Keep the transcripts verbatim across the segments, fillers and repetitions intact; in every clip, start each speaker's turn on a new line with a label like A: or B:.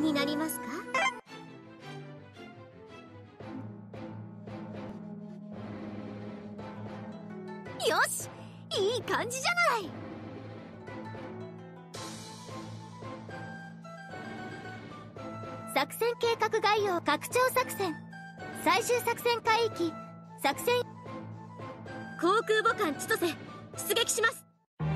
A: になりますか？よし、いい感じじゃない。作戦計画概要拡張作戦最終作戦海域作戦航空母艦千歳出撃します。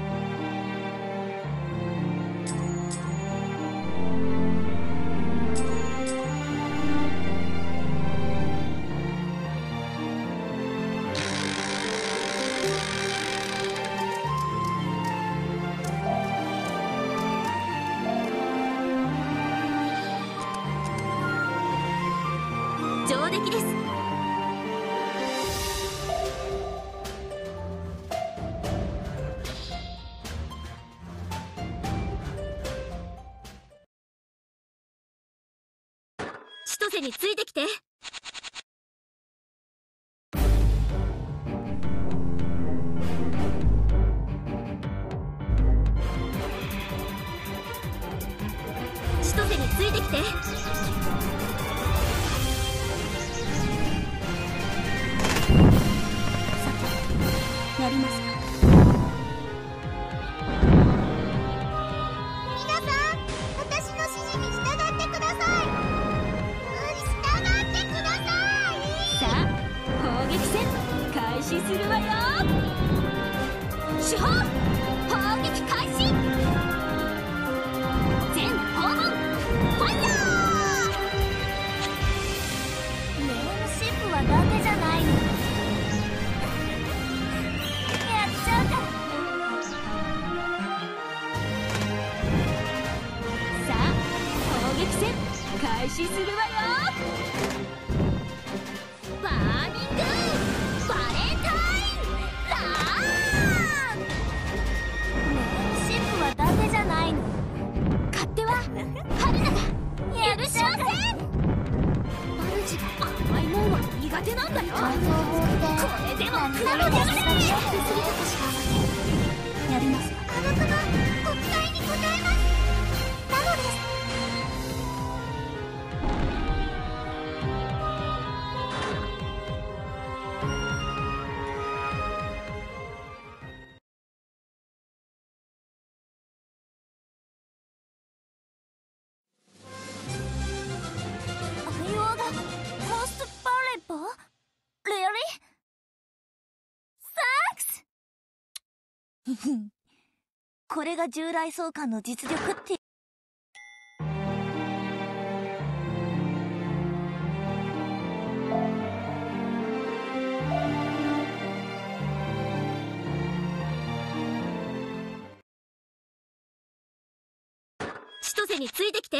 A: 上出来です。千歳についてきて。千歳についてきて。やりますか。皆さん、私の指示に従ってください。従ってください。さあ、砲撃戦開始するわよ。主砲砲撃開始。全砲門ファイヤー。ネオンシップはだけじゃないの。開始するわよ。バーニングバレンタインラーン。ネオンシップはだけじゃないの。勝手は春菜が許しません。主が甘いもんは苦手なんだよ。これでも食らうやがれ。やりますか。あの子のご期待に応えます。なのです。これが従来総監の実力って。千歳についてきて。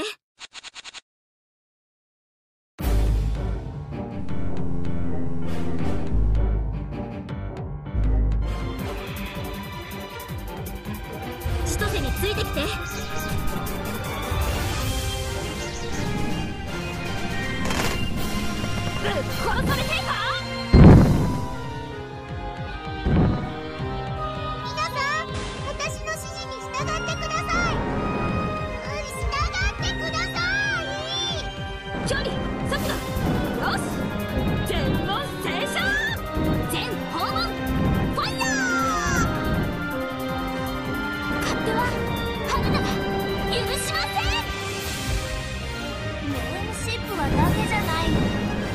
A: 千歳についてきて。ぶっ殺されていいか。皆さん、私の指示に従ってください。従ってください。距離速度よし。全問正射。全砲門ファイヤー。勝手は春菜が許しません。ネオンシップはだけじゃないの。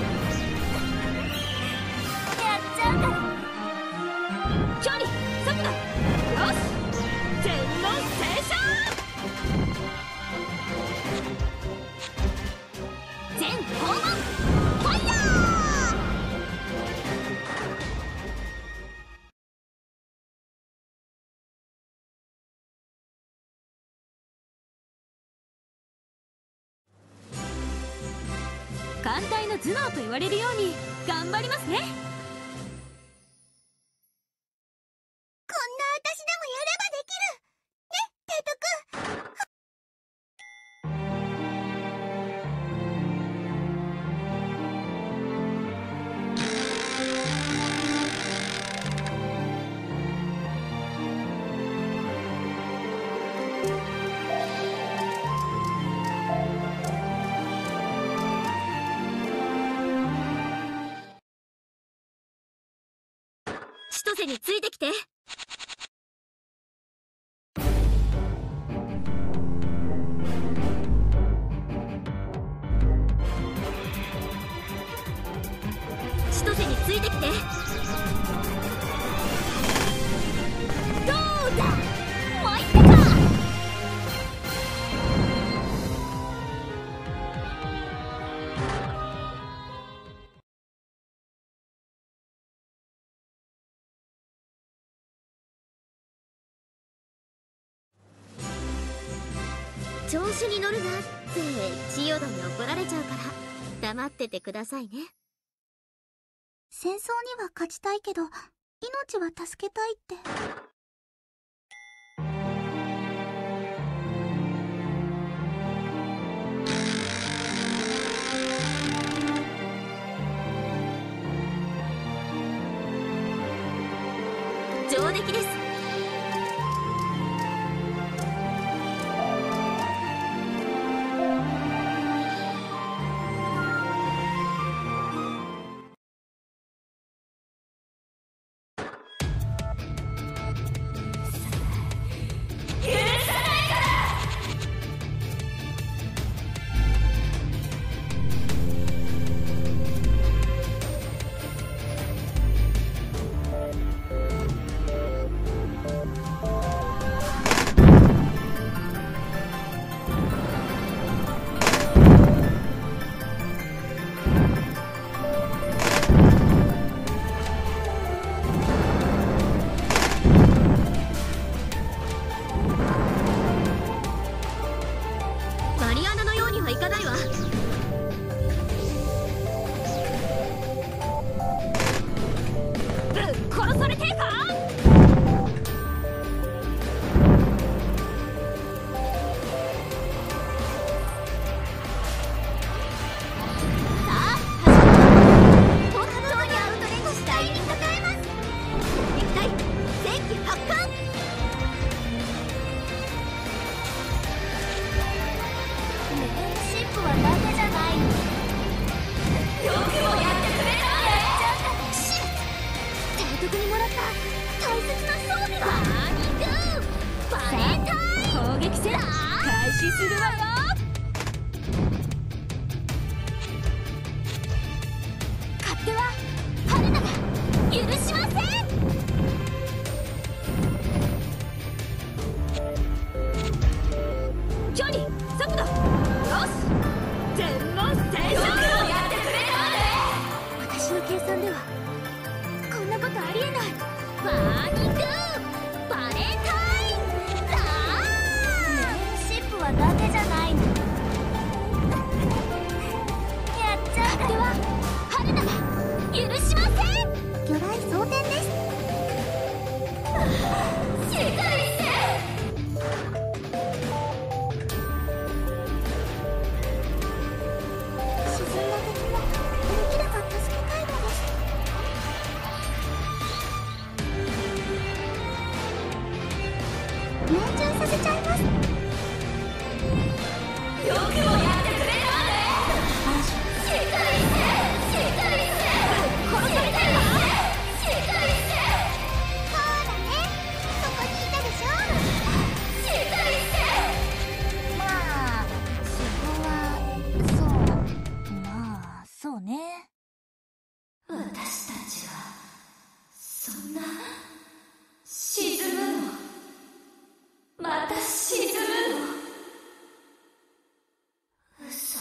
A: やっちゃうから。距離速度よし。全問正射。全砲門ファイヤー。艦隊の頭脳と言われるように頑張りますね。こんな私でもやればできるね、提督。 千歳についてきて。千歳についてきて。どうだ、参ったか。調子に乗るなって千代田に怒られちゃうから黙っててくださいね。
B: 戦争には勝ちたいけど命は助けたいって。
A: 上出来です。マリアナのようにはいかないわ。ぶっ殺されてえか。さあ始め。本当にアウトレンジしたいに抱えます。敵対戦機発艦。シップはダメじゃないの。よくもやってくれたね。やっちゃった。シッ、提督にもらった大切な装備が。バーニングバレンタイン攻撃戦開始するわよ。勝手は春菜が許しません。距離速度、よし全問正常。よくもやってくれたね。私の計算ではこんなことありえない。バーニングバレンタインラー。シップはダメじゃないの。やっちゃった。勝手は春菜が許しません。
B: 魚雷装填です。
A: 世界線。
B: 沈んだ敵もできれば助けたいのです。命中させちゃいます。
A: よくもやってくれたね。世界線世界線殺されたいわ。世界線。
B: ほらね、そこにいたでしょ。
A: 世界線。
B: まあそこはそうまあそうね。
A: 私たちはそんな沈むの。また沈むの。嘘。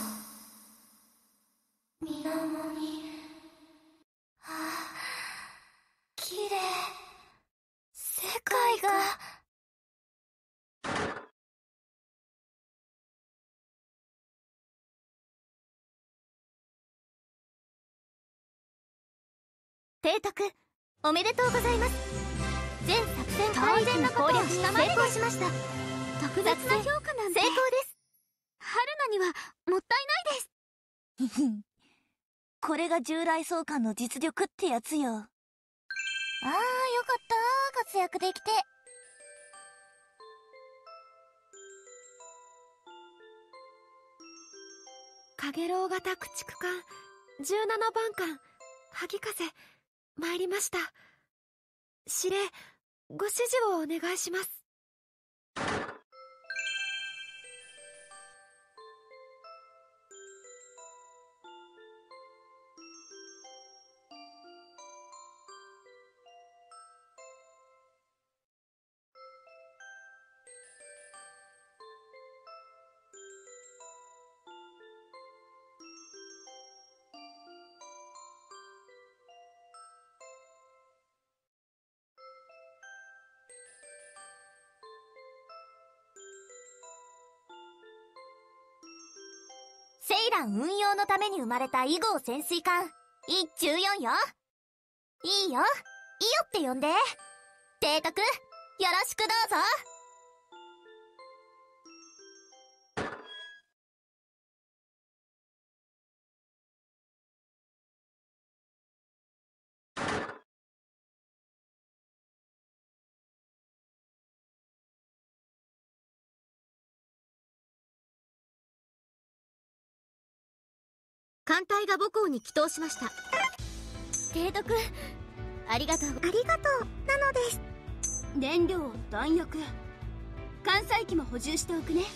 A: 水面に、ああ、綺麗。世界が。提督、おめでとうございます。全作戦完全なことを成功しました。特別な評価なんて成功です。春菜にはもったいないです。
B: これが従来総監の実力ってやつよ。ああ、よかった活躍できて。
C: 影楼型駆逐艦じゅうななばん艦萩風参りました。 司令、ご指示をお願いします。
A: セイラン運用のために生まれた以号潜水艦いちじゅうよんよ。いいよ、いいよって呼んで。提督、よろしくどうぞ。
C: 艦隊が母港に帰投しました。
A: 提督、ありがとう。
B: ありがとうなのです。
A: 燃料、弾薬、艦載機も補充しておくね。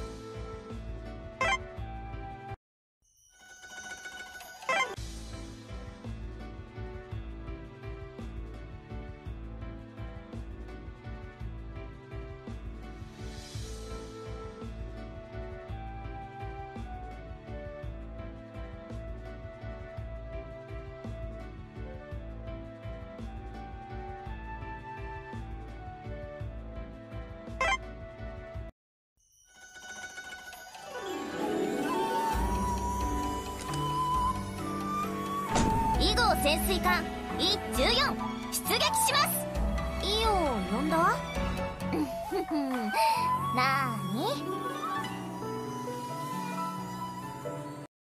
A: 以号潜水艦いちじゅうよん出撃します。イオを呼んだ？なーに？